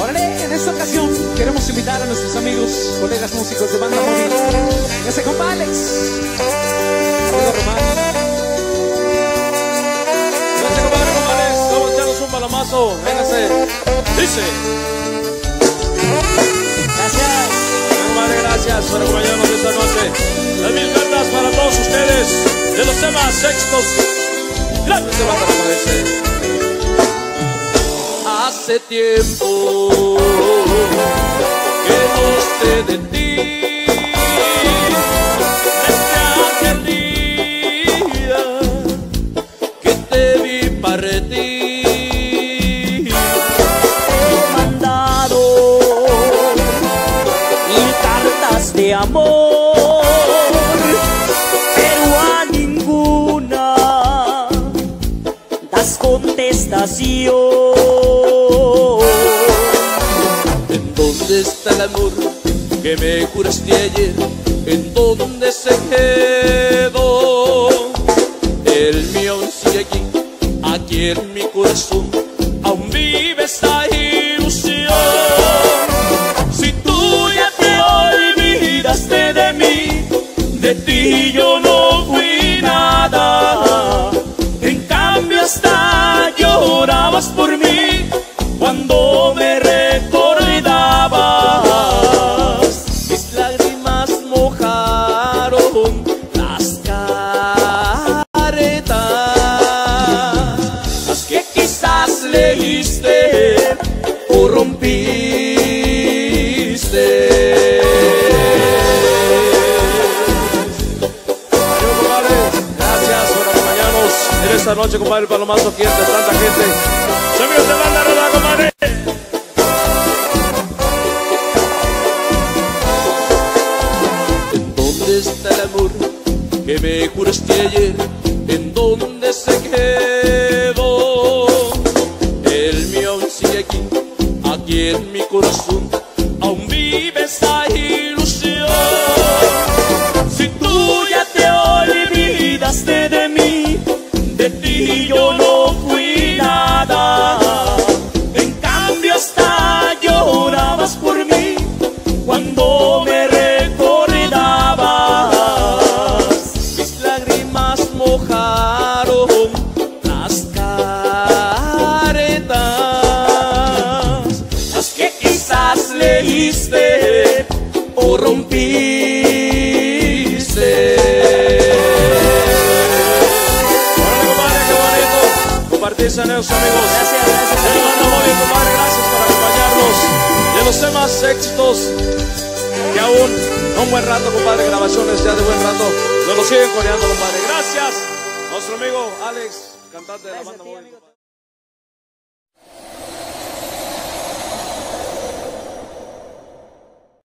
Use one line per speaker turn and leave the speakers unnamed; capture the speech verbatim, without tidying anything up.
Órale, en esta ocasión queremos invitar a nuestros amigos, colegas músicos de Banda Móvil. Ese compa Alex. Hola, Román.
Gracias, compadre, compadres. Vamos a echarnos un balomazo. Véngase. Dice.
Gracias.
Compadre, gracias por acompañarnos esta noche. Las mil cartas para todos ustedes de los temas sextos. Gracias, de Banda Móvil. Hace tiempo que no sé de ti, desde aquel día que te vi partir.
He mandado mil cartas de amor, pero a ninguna das contestación.
¿En dónde está el amor que me juraste ayer? ¿En dónde se quedó? El mío sigue aquí, aquí en mi corazón, aún vive esta ilusión. Si tú ya te olvidaste de mí, de ti yo no fui nada. En cambio hasta llorabas por mí cuando me recordabas. Mis lágrimas mojaron las caretas, las que quizás leíste o rompiste. En esta noche, compadre, el palomazo aquí entre tanta gente. Amigos de Banda Roda, compadre. ¿En dónde está el amor que me juraste ayer? ¿En dónde se quedó? El mío aún sigue aquí, aquí en mi corazón, aún vive esta ilusión. Si tú ya te olvidaste de mí, de ti yo no fui nada. En cambio hasta llorabas por mí cuando me recordabas. Mis lágrimas mojaron las caretas, las que quizás leíste o rompiste. Compartirse, amigos.
Gracias, gracias.
De Banda Móvil, compadre, gracias por acompañarnos. De los temas éxitos que aún un buen rato, compadre, grabaciones ya de buen rato, nos lo siguen coreando, compadre. Gracias. Nuestro amigo Alex, cantante de la Banda Móvil.